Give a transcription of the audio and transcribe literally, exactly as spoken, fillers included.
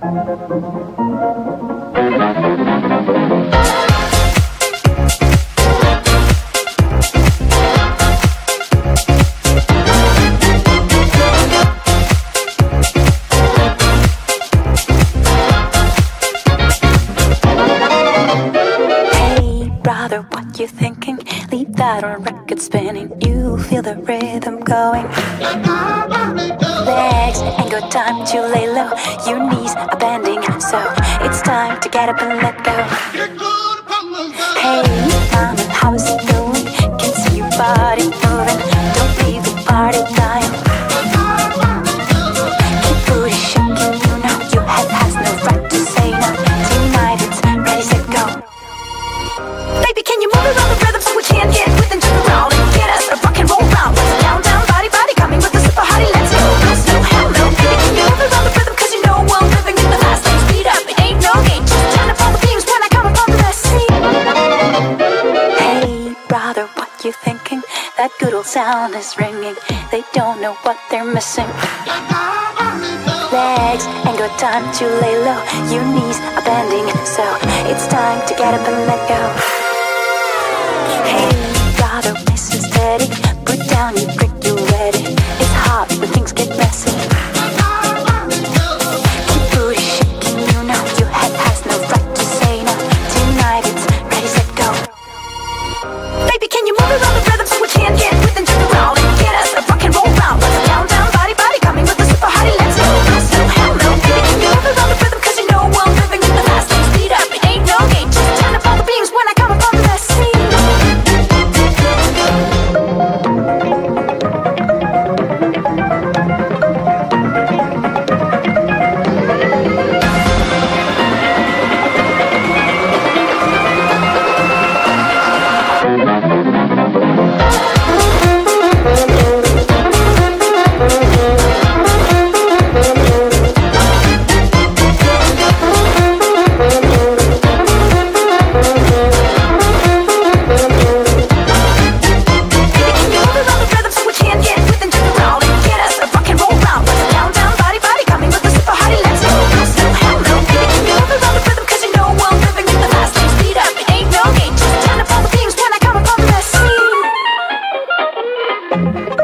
What you thinking? Leave that on record spinning. You feel the rhythm going. Legs ain't got time to lay low. Your knees are bending, so it's time to get up and let go. Hey, mama, how's it going? Can see your body moving. Don't leave the party dying. Keep booty shaking, you know your head has no right to say no. Tonight it's ready, set, go. Baby, can you move around the rhythm so we can get with and jump around and get us a rock and roll round? Let's down, down, body, body, coming with a super hottie, let's go. No slow, hell no. Baby, can you move around the rhythm? Cause you know we're living in the fast lane. Speed up, it ain't no game. Just turn up all the beams when I come upon the scene. Hey, brother, what you thinking? That good old sound is ringing. They don't know what they're missing. Legs ain't got time to lay low. Your knees are bending, so it's time to get up and let go. Hey, brother, listen steady. Put down your brick, you ready. It's hot when things get messy. Keep booty shaking, you know your head has no right to say no. Tonight it's ready, set, go. Baby, can you move around the rhythm so we can get with and jump around and get us a rock and roll round? Let's down, down, body, body, coming with a super hottie, let's go. No slow, hell no. Baby, can you move around the rhythm? Cause you know we're living in the fast lane. Speed up, it ain't no game. Just turn up all the beams when I come upon the scene. Thank you.